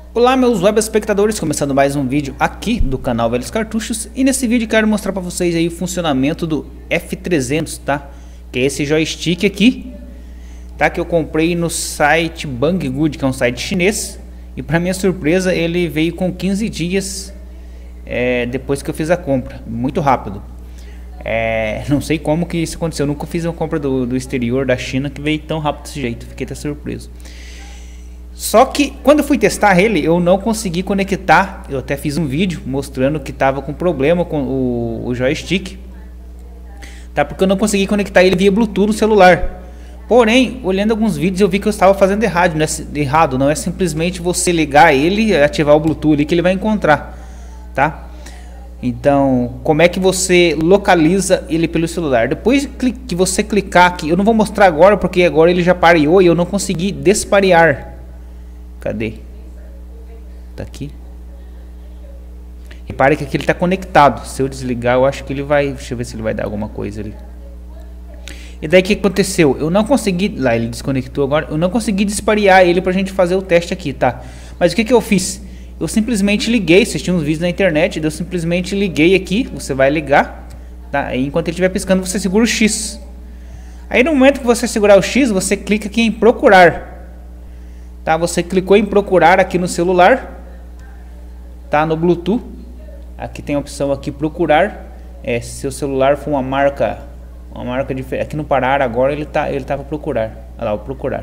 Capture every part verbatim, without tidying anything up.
Olá meus web espectadores, começando mais um vídeo aqui do canal Velhos Cartuchos. E nesse vídeo quero mostrar para vocês aí o funcionamento do F trezentos, tá? Que é esse joystick aqui, tá? Que eu comprei no site Banggood, que é um site chinês. E para minha surpresa ele veio com quinze dias é, depois que eu fiz a compra, muito rápido. É, não sei como que isso aconteceu, eu nunca fiz uma compra do, do exterior da China que veio tão rápido desse jeito, fiquei até surpreso. Só que quando eu fui testar ele, eu não consegui conectar. Eu até fiz um vídeo mostrando que estava com problema com o, o joystick, tá? Porque eu não consegui conectar ele via Bluetooth no celular. Porém, olhando alguns vídeos, eu vi que eu estava fazendo errado. Não é, errado, não é simplesmente você ligar ele, ativar o Bluetooth ali que ele vai encontrar, tá? Então, como é que você localiza ele pelo celular? Depois que você clicar aqui, eu não vou mostrar agora porque agora ele já pareou e eu não consegui desparear. Cadê? Tá aqui. Repare que aqui ele está conectado. Se eu desligar, eu acho que ele vai... Deixa eu ver se ele vai dar alguma coisa ali. E daí o que aconteceu? Eu não consegui... Lá, ele desconectou agora. Eu não consegui desparear ele pra gente fazer o teste aqui, tá? Mas o que que eu fiz? Eu simplesmente liguei. Vocês tinham uns vídeos na internet. Eu simplesmente liguei aqui. Você vai ligar, tá? Aí enquanto ele estiver piscando, você segura o X. Aí no momento que você segurar o X, você clica aqui em procurar. Tá, você clicou em procurar aqui no celular, tá, no Bluetooth. Aqui tem a opção aqui procurar. É, se seu celular for uma marca, uma marca diferente, aqui no parar agora ele tá, ele tá para procurar. Olha lá, o procurar.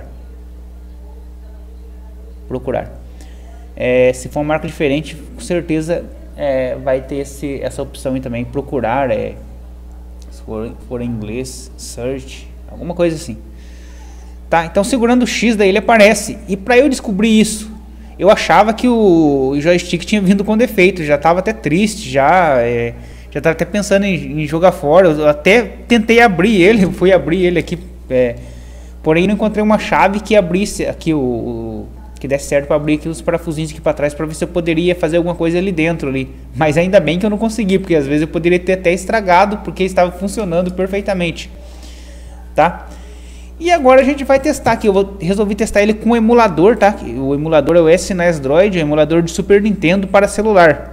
Procurar. É, se for uma marca diferente, com certeza é, vai ter esse, essa opção aí também, procurar. É, se for, for em inglês, search, alguma coisa assim. Tá, então segurando o X daí ele aparece. E para eu descobrir isso, eu achava que o joystick tinha vindo com defeito. Já estava até triste, já é, já estava até pensando em, em jogar fora. Eu até tentei abrir ele, fui abrir ele aqui, é, porém não encontrei uma chave que abrisse aqui o, o que desse certo para abrir aqui os parafusinhos aqui para trás, para ver se eu poderia fazer alguma coisa ali dentro ali. Mas ainda bem que eu não consegui, porque às vezes eu poderia ter até estragado, porque estava funcionando perfeitamente, tá? E agora a gente vai testar aqui. Eu vou, resolvi testar ele com o emulador, tá? O emulador é o S N E S Droid, o emulador de Super Nintendo para celular,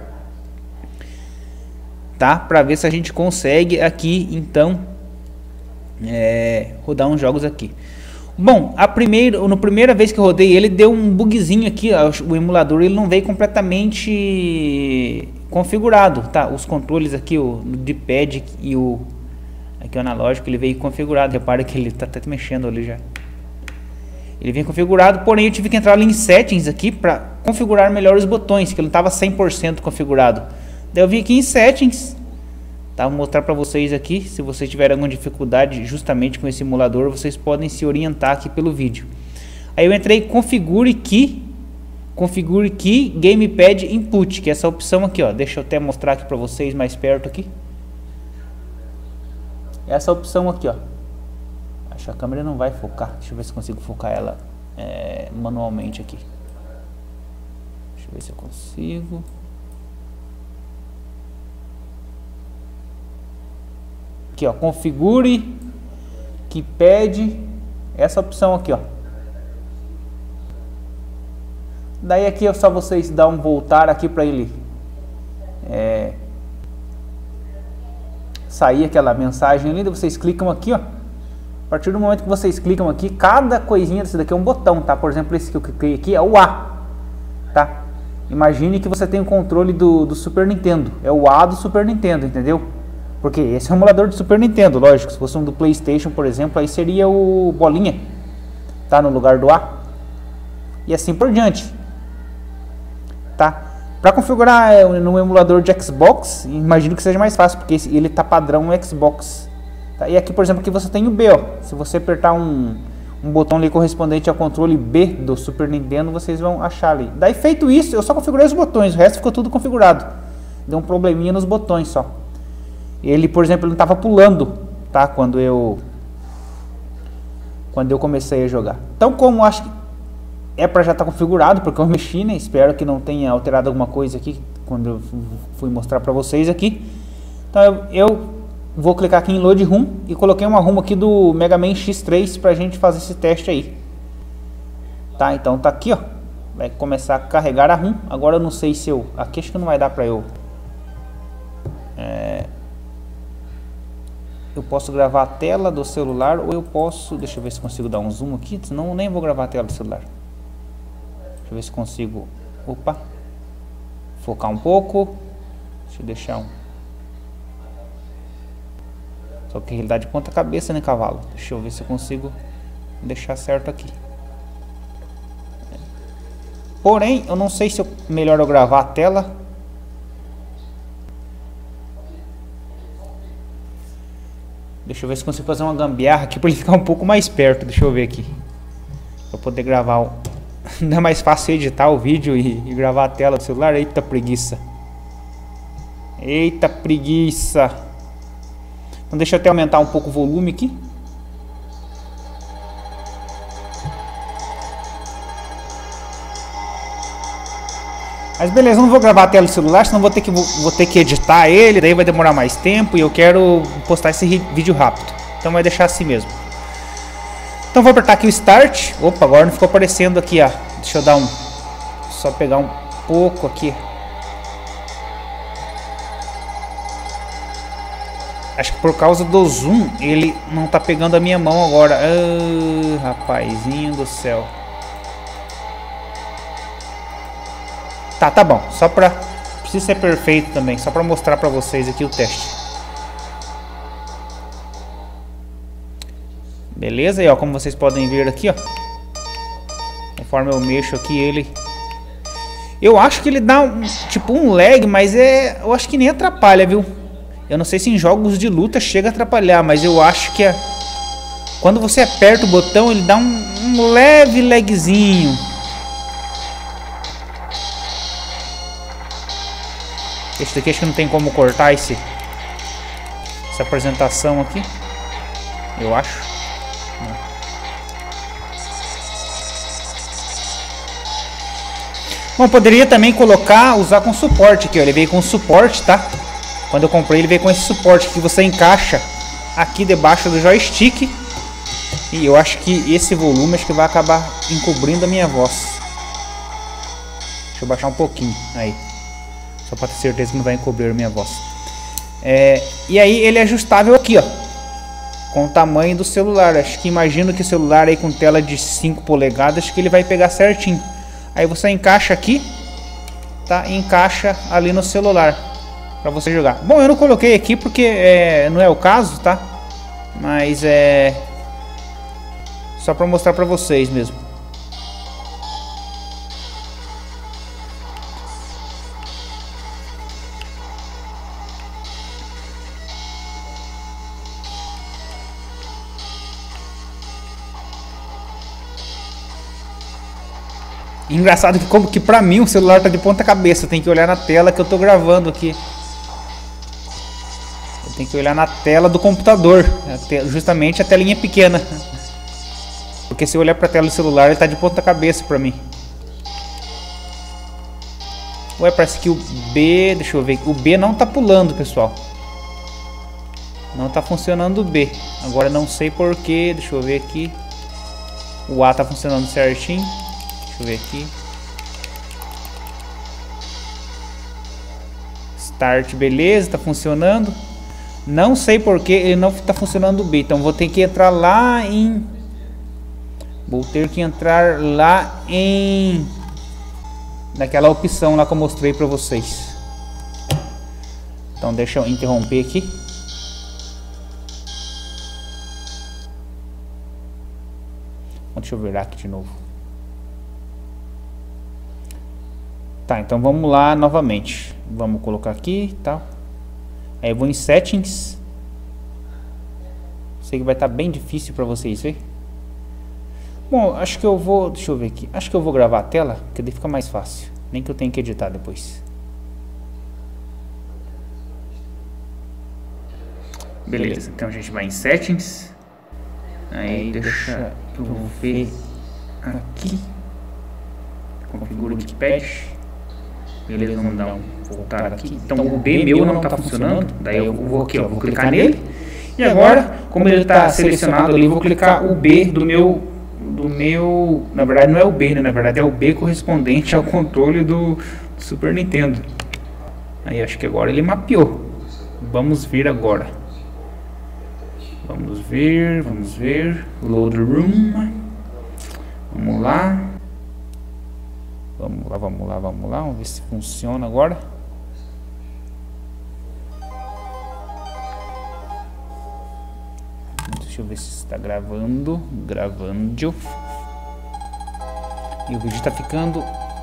tá? Para ver se a gente consegue aqui, então, é, rodar uns jogos aqui. Bom, a primeira, na primeira vez que eu rodei ele, deu um bugzinho aqui. Ó, o emulador ele não veio completamente configurado, tá? Os controles aqui, o D-pad e o... Aqui o analógico, ele veio configurado. Repara que ele está até mexendo ali já. Ele vem configurado, porém eu tive que entrar ali em settings aqui para configurar melhor os botões, que ele não estava cem por cento configurado. Daí eu vim aqui em settings, tá? Vou mostrar para vocês aqui. Se vocês tiverem alguma dificuldade justamente com esse emulador, vocês podem se orientar aqui pelo vídeo. Aí eu entrei em configure key, configure key gamepad input, que é essa opção aqui, ó. Deixa eu até mostrar aqui para vocês mais perto aqui. Essa opção aqui, ó. Acho que a câmera não vai focar. Deixa eu ver se consigo focar ela é, manualmente aqui. Deixa eu ver se eu consigo. Aqui, ó. Configure keypad. Essa opção aqui, ó. Daí aqui é só vocês dar um voltar aqui para ele É... sair aquela mensagem ali, vocês clicam aqui, ó. A partir do momento que vocês clicam aqui, cada coisinha desse daqui é um botão, tá? Por exemplo, esse que eu cliquei aqui é o A, tá? Imagine que você tem o controle do, do Super Nintendo, é o A do Super Nintendo, entendeu? Porque esse é o emulador do Super Nintendo, lógico. Se fosse um do PlayStation, por exemplo, aí seria o bolinha, tá? No lugar do A. E assim por diante, tá? Para configurar no emulador de Xbox, imagino que seja mais fácil, porque ele tá padrão no Xbox. Tá? E aqui, por exemplo, aqui você tem o B, ó. Se você apertar um, um botão ali correspondente ao controle B do Super Nintendo, vocês vão achar ali. Daí feito isso, eu só configurei os botões, o resto ficou tudo configurado. Deu um probleminha nos botões só. Ele, por exemplo, não estava pulando, tá? Quando eu quando eu comecei a jogar. Então, como acho que é para já estar tá configurado, porque eu mexi, né? Espero que não tenha alterado alguma coisa aqui quando eu fui mostrar para vocês aqui. Então eu, eu vou clicar aqui em Load Room e coloquei uma ROM aqui do Mega Man X três para a gente fazer esse teste aí. Tá, então tá aqui, ó. vai começar a carregar a ROM. Agora eu não sei se eu... Aqui acho que não vai dar pra eu... É, eu posso gravar a tela do celular ou eu posso... Deixa eu ver se consigo dar um zoom aqui, senão eu nem vou gravar a tela do celular. Deixa eu ver se consigo... Opa! Focar um pouco. Deixa eu deixar um... Só que ele dá de ponta cabeça, né, cavalo? Deixa eu ver se eu consigo deixar certo aqui. Porém, eu não sei se é melhor eu gravar a tela. Deixa eu ver se consigo fazer uma gambiarra aqui para ele ficar um pouco mais perto. Deixa eu ver aqui. Para poder gravar o... Não é mais fácil editar o vídeo e, e gravar a tela do celular? Eita preguiça. Eita preguiça. Então deixa eu até aumentar um pouco o volume aqui. Mas beleza, não vou gravar a tela do celular, senão vou ter que, vou, vou ter que editar ele, daí vai demorar mais tempo e eu quero postar esse vídeo rápido. Então vai deixar assim mesmo. Então vou apertar aqui o Start. Opa, agora não ficou aparecendo aqui, ó. Deixa eu dar um... Só pegar um pouco aqui. Acho que por causa do zoom, ele não tá pegando a minha mão agora. Ah, rapazinho do céu. Tá, tá bom. Só pra... Precisa ser perfeito também. Só pra mostrar pra vocês aqui o teste. Beleza? E ó, como vocês podem ver aqui, ó. Conforme eu mexo aqui, ele... Eu acho que ele dá um, tipo um lag, mas é... Eu acho que nem atrapalha, viu? Eu não sei se em jogos de luta chega a atrapalhar, mas eu acho que é... Quando você aperta o botão, ele dá um, um leve lagzinho. Esse daqui acho que não tem como cortar esse, essa apresentação aqui. Eu acho. Não. Bom, poderia também colocar, usar com suporte aqui, ó. Ele veio com suporte, tá? Quando eu comprei ele veio com esse suporte que você encaixa aqui debaixo do joystick. E eu acho que esse volume acho que vai acabar encobrindo a minha voz. Deixa eu baixar um pouquinho, aí. Só para ter certeza que não vai encobrir a minha voz. É, e aí ele é ajustável aqui, ó. Com o tamanho do celular. Acho que imagino que o celular aí com tela de cinco polegadas, acho que ele vai pegar certinho. Aí você encaixa aqui, tá? E encaixa ali no celular para você jogar. Bom, eu não coloquei aqui porque é, não é o caso, tá? Mas é só para mostrar para vocês mesmo. Engraçado que como que pra mim o celular tá de ponta cabeça, tem que olhar na tela que eu tô gravando aqui. Eu tenho que olhar na tela do computador, justamente a telinha pequena. Porque se eu olhar pra tela do celular ele tá de ponta cabeça pra mim. Ué, parece que o B, deixa eu ver, o B não tá pulando, pessoal. Não tá funcionando o B. Agora não sei porquê, deixa eu ver aqui. O A tá funcionando certinho. Deixa eu ver aqui. Start, beleza, tá funcionando. Não sei porque ele não tá funcionando o B. Então vou ter que entrar lá em... Vou ter que entrar lá em... Naquela opção lá que eu mostrei pra vocês. Então deixa eu interromper aqui. Deixa eu virar aqui de novo. Tá, então vamos lá novamente. Vamos colocar aqui e tal. Aí eu vou em Settings. Sei que vai estar bem difícil para vocês ver. Bom, acho que eu vou... Deixa eu ver aqui. Acho que eu vou gravar a tela, que daí fica mais fácil. Nem que eu tenha que editar depois. Beleza, então a gente vai em Settings. Aí deixa eu ver aqui. Configura o Wikipedia. Beleza, vamos dar um voltar aqui. Então o B meu não está funcionando. Daí eu vou aqui, ó, vou clicar nele. E agora, como ele está selecionado ali, vou clicar o B do meu do meu... Na verdade não é o B, né? Na verdade é o B correspondente ao controle do Super Nintendo. Aí acho que agora ele mapeou. Vamos ver agora. Vamos ver, vamos ver. Load room. Vamos lá. Vamos lá, vamos lá, vamos lá. Vamos ver se funciona agora. Deixa eu ver se está gravando. Gravando. E o vídeo está ficando...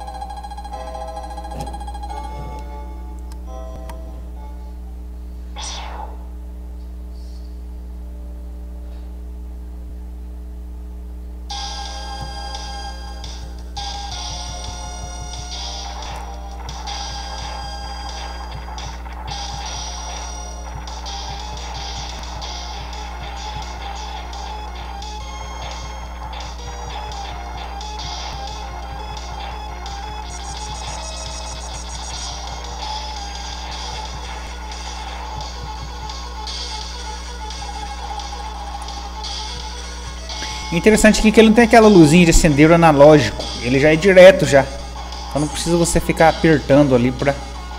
Interessante aqui que ele não tem aquela luzinha de acender analógico. Ele já é direto já. Então não precisa você ficar apertando ali pra...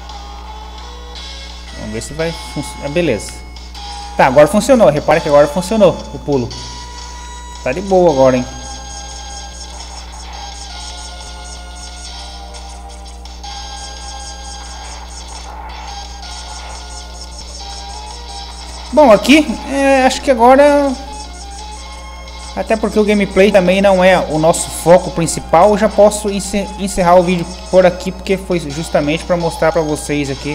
Vamos ver se vai funcionar. Beleza. Tá, agora funcionou. Repare que agora funcionou o pulo. Tá de boa agora, hein. Bom, aqui é, acho que agora... Até porque o gameplay também não é o nosso foco principal, eu já posso encerrar o vídeo por aqui, porque foi justamente para mostrar para vocês aqui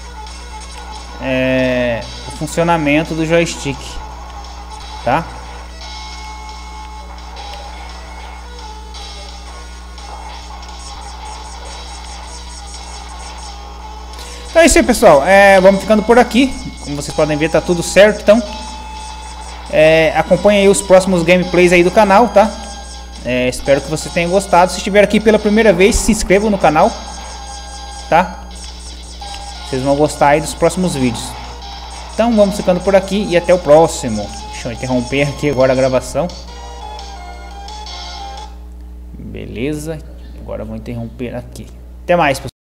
é, o funcionamento do joystick, tá? Então é isso aí, pessoal, é, vamos ficando por aqui. Como vocês podem ver, tá tudo certo, então É, acompanhe aí os próximos gameplays aí do canal, tá? É, espero que você tenha gostado. Se estiver aqui pela primeira vez, se inscreva no canal, tá? Vocês vão gostar aí dos próximos vídeos. Então vamos ficando por aqui e até o próximo. Deixa eu interromper aqui agora a gravação. Beleza, agora eu vou interromper aqui. Até mais, pessoal.